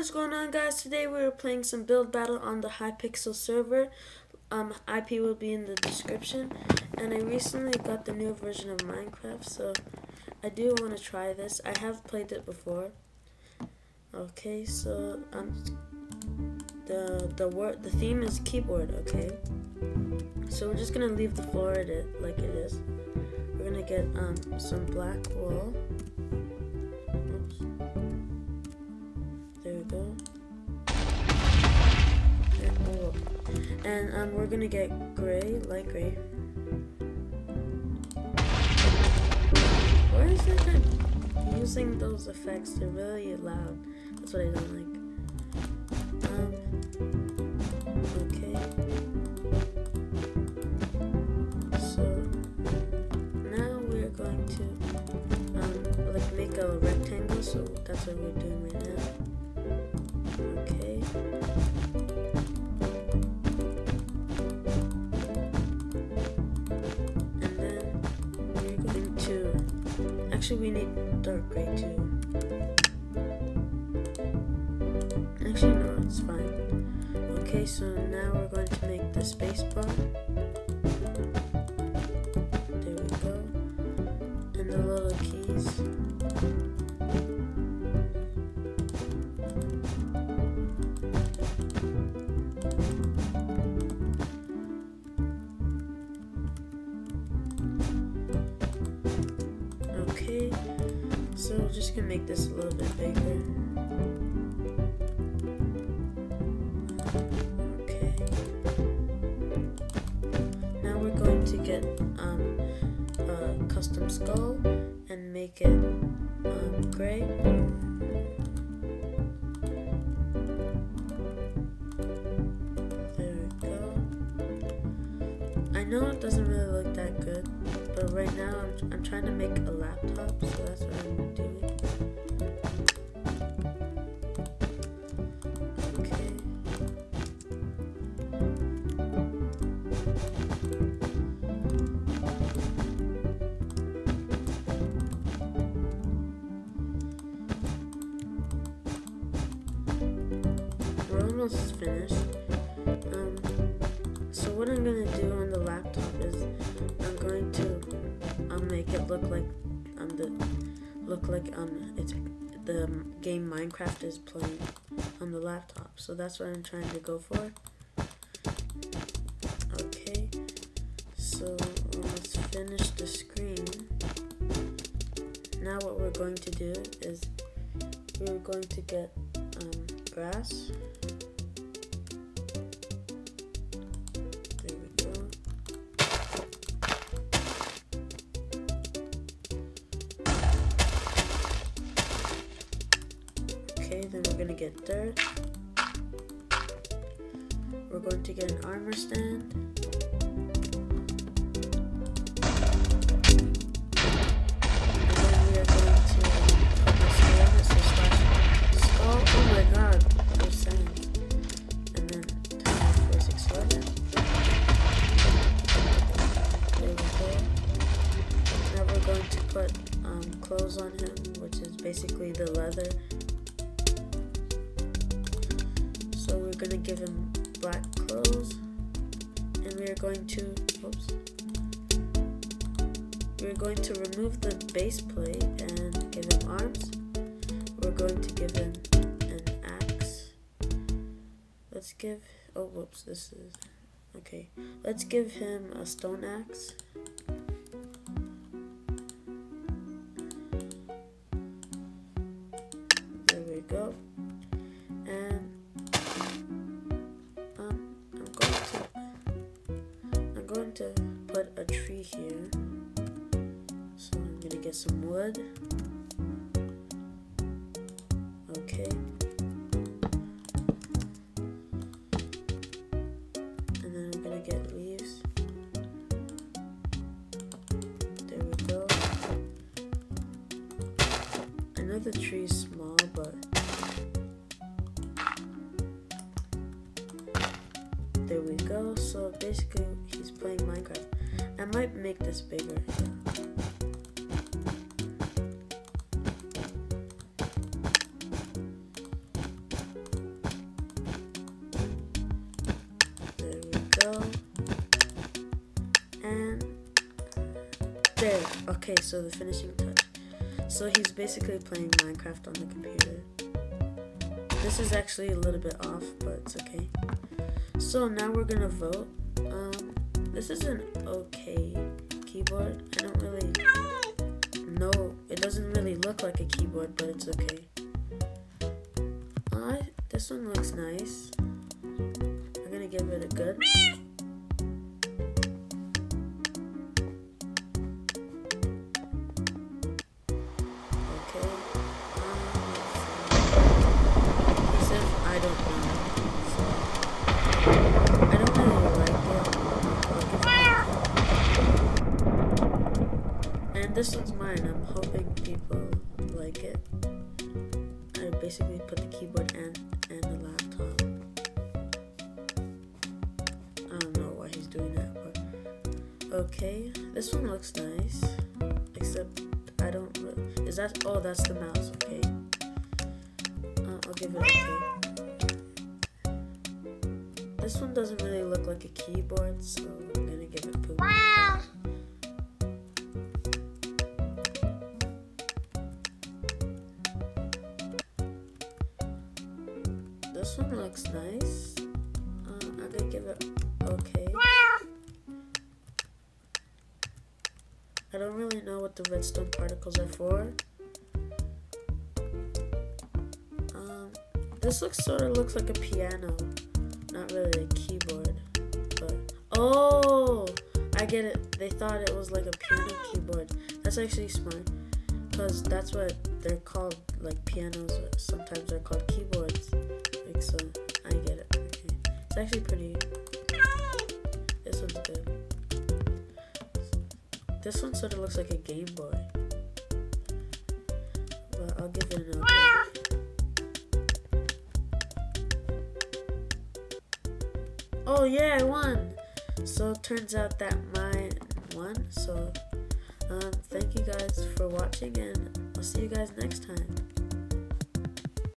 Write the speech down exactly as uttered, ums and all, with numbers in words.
is going on, guys? Today we are playing some build battle on the Hypixel server. Um, I P will be in the description. And I recently got the new version of Minecraft, so I do want to try this. I have played it before. Okay, so um, the the word the theme is keyboard. Okay, so we're just gonna leave the floor at it like it is. We're gonna get um some black wool. Oops. There we go. And, oh, and um, we're gonna get gray, light gray. Why is it that using those effects? They're really loud. That's what I don't like. Um. Okay. So now we're going to um like make a rectangle. So that's what we're doing right now. Okay. And then we're going to, actually we need dark gray too. Actually no, it's fine. Okay, so now we're going to make the space bar. There we go. And the little keys. Okay, so we're just gonna make this a little bit bigger. Okay. Now we're going to get um, a custom skull and make it um, gray. There we go. I know it doesn't really look that good, but right now I'm, I'm trying to make a laptop, so that's what I'm doing. Okay. We're almost finished. Um, so what I'm gonna do on the laptop is I'm going to um, make it look like um the look like um it's the game Minecraft is playing on the laptop. So that's what I'm trying to go for. Okay, so let's finish the screen. Now what we're going to do is we're going to get um, grass. There we go. Okay, then we're gonna get dirt. We're going to get an armor stand. Put um, clothes on him, which is basically the leather. So we're gonna give him black clothes, and we are going to, oops, we're going to remove the base plate and give him arms. We're going to give him an axe. Let's give, oh whoops, this is, okay. Let's give him a stone axe. Go, and um, I'm going to I'm going to put a tree here. So I'm gonna get some wood. Okay, and then I'm gonna get leaves. There we go. I know the tree is small, but there we go. So basically he's playing Minecraft. I might make this bigger. Yeah. the, okay, so the finishing touch. So he's basically playing Minecraft on the computer. This is actually a little bit off, but it's okay. So now we're gonna vote. Um, this is an okay keyboard. I don't really know. It doesn't really look like a keyboard, but it's okay. Uh, this one looks nice. I'm gonna give it a good. I don't know. So, I don't really like it. And this one's mine. I'm hoping people like it. I basically put the keyboard and, and the laptop. I don't know why he's doing that, but okay. This one looks nice. Except I don't really, is that, oh, that's the mouse, okay. Uh, I'll give it okay. This one doesn't really look like a keyboard, so I'm gonna give it poop. This one looks nice. Uh, I'm gonna give it okay. I don't really know what the redstone particles are for. Um, this looks sort of looks like a piano. Not really a keyboard, but oh, I get it. They thought it was like a piano keyboard. That's actually smart, because that's what they're called, like pianos. Sometimes they're called keyboards. Like, so, I get it. Okay. It's actually pretty. This one's good. This one sort of looks like a Game Boy, but I'll give it an okay. Oh yeah, I won! So it turns out that mine won. So um, thank you guys for watching, and I'll see you guys next time.